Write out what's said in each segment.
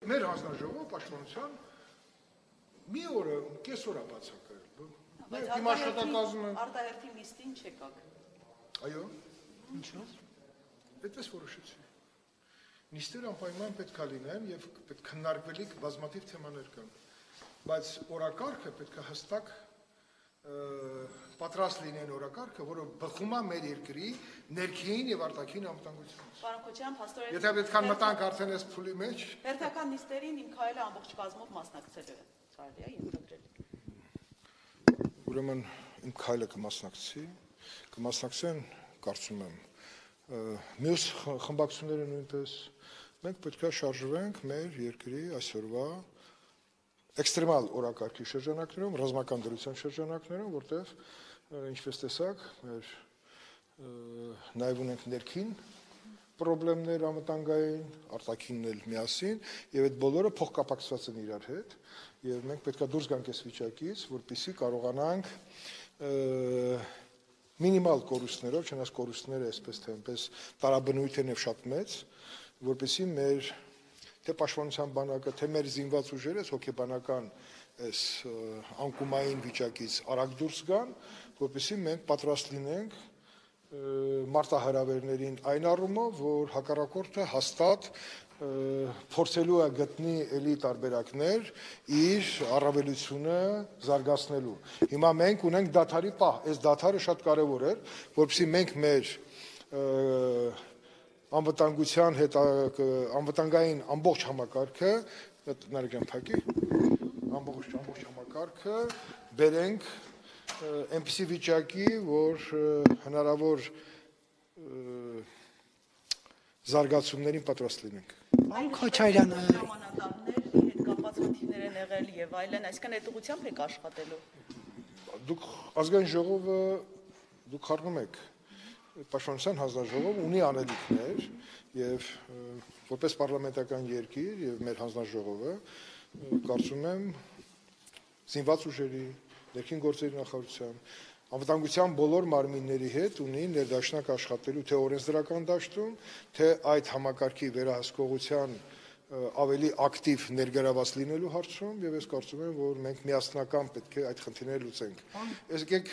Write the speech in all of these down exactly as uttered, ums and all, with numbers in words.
Մեր հանձնաժողովը պաշտպանության մի օրը, կես օր է բացակայել։ Մենք իմ աշխատակազմը արտահերթի նիստին չեկաք։ Այո։ Ինչո՞ց։ Այդպես որոշեցի։ Նիստերը անպայման պետք է լինեն եւ պետք է քննարկվելիք բազմաթիվ թեմաներ կան։ Բայց օրակարգը պետք է հստակ պատրաստ լինեն օրակարգը, որը բխում է մեր երկրի ներքին եւ արտաքին անվտանգությունից։ Պարոն Քոչարյան, փաստորեն Եթե պետքան մտանք արդեն այս փուլի մեջ, հերթական նիստերին իմ քայլը ամբողջ կազմով մասնակցել է, կարելի է ենթադրել։ Ուրեմն իմ քայլը կմասնակցի, կմասնակցեն, կարծում եմ, մյուս խմբակցությունները նույնպես, մենք պետք է շարժվենք մեր երկրի այսօրվա էքստրեմալ օրակարգի շրջանակներում, ռազմական դրության շրջանակներում, որտեղ ինչպես տեսակ, մեր նաև ունենք ներքին պրոբլեմներ անվտանգային, արտաքինն էլ միասին, եւ այդ բոլորը փոխկապակցված են իրար հետ, եւ մենք պետք է դուրս գանք այս վիճակից, որպեսզի կարողանանք մինիմալ կորուստներով, չնայած կորուստները այսպես թե այնպես տարաբնույթ են եւ շատ մեծ, որպեսզի մեր թե պաշտպանության բանակը, թե մեր զինված ուժերը հոգեբանական այս անկումային վիճակից արագ դուրս գան, որպեսզի մենք պատրաստ լինենք մարտահրավերներին այն առումով, որ հակառակորդը հաստատ փորձելու է գտնի էլի տարբերակներ իր առավելությունը զարգացնելու։ Հիմա մենք ունենք դադարի պահ, այս դադարը շատ կարևոր է, որպեսզի մենք մեր անվտանգության հետ անվտանգային ամբողջ համակարգը, նարեկյան փակի, ամբողջ ամբողջ համակարգը բերենք այնպիսի վիճակի, որ հնարավոր զարգացումներին պատրաստ լինենք։ Քոչարյան, ժամանակներ հետ կապված խնդիրներ են եղել եւ այլն, այսինքն այդ ուղղությամբ եք աշխատելու։ Դուք ազգային ժողովը դուք խառնում եք Պաշտպանության հանձնաժողովը ունի անելիքներ եւ որպես պարլամենտական երկիր եւ մեր հանձնաժողովը կարծում եմ զինված ուժերի, ներքին գործերի նախարարության, անվտանգության բոլոր մարմինների հետ ունի ներդաշնակ աշխատելու թե օրենսդրական դաշտում, թե այդ համակարգի վերահսկողության ավելի ակտիվ ներգրաված լինելու հարցում եւ ես կարծում եմ, որ մենք միասնական պետք է այդ խնդիրները լուծենք։ Ես եկեք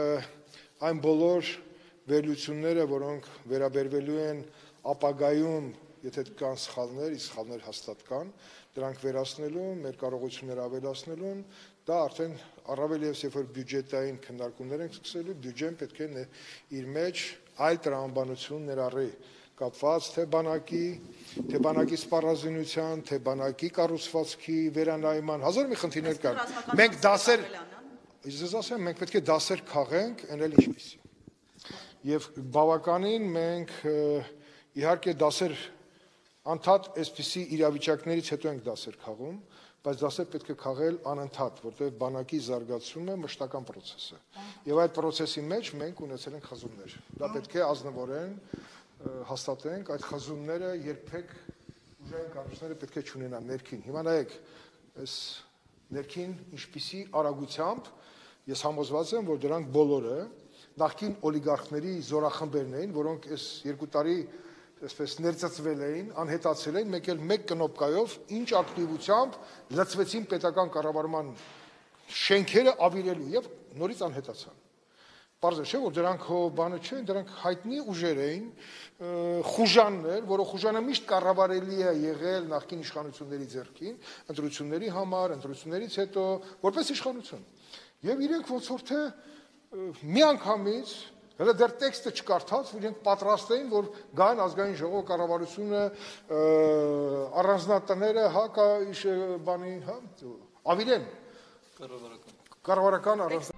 այն բոլոր վերլուծությունները, որոնք վերաբերվելու են ապագայում, եթե կան սխալներ, իսկ սխալներ հաստատ կան, դրանք վերացնելու, մեր կարողությունները ավելացնելուն, դա արդեն առավել ևս երբ որ բյուջետային քննարկումներ ենք սկսելու, բյուջեն պետք է իր մեջ այլ տրամաբանություն ներառի, կապված թե բանակի, թե բանակի սպառազինության, թե բանակի կառուցվածքի վերանայման, հազար մի խնդիրներ կան։ Մենք դասեր, ես ասեմ, մենք պետք է դասեր քաղենք, այն էլ ինչպիսի։ Եվ բավականին մենք իհարկե դասեր անդադ այսպիսի իրավիճակներից հետո ենք դասեր քաղում, բայց դասեր պետք է քաղել անընդհատ, որտեղ բանակի զարգացումը մշտական process է։ Եվ այդ process-ի մեջ մենք ունեցել ենք խզումներ։ Դա պետք է ազնվորեն հաստատենք, այդ խզումները երբեք ուժային կառույցները պետք է չունենան ներքին։ Հիմա նայեք, այս ներքին ինչպիսի արագությամբ ես համոզված եմ, որ դրանք բոլորը նախկին օլիգարխների զորախմբերն էին, որոնք այս երկու տարի այսպես ներծծվել էին, անհետացել էին, մեկ էլ մեկ կնոպկայով ինչ ակտիվությամբ լծվեցին պետական կառավարման շենքերը ավիրելու եւ նորից անհետացան։ Պարզ է, չէ՞ որ դրանք հո բանը չեն, դրանք հայտնի ուժեր էին, խուժաններ, որը խուժանը միշտ կառավարելի է եղել նախկին իշխանությունների ձեռքին, ընտրությունների համար, ընտրություններից հետո, որպես իշխանություն։ Եվ իրենք ոնց որ թե միանգամից հələ դեռ տեքստը չկարդաց, որ իրենք պատրաստ էին, որ գան ազգային ժողով կառավարությունը առանձնատները, հա, բանի, հա, ավիրեն կառավարական առանձնատները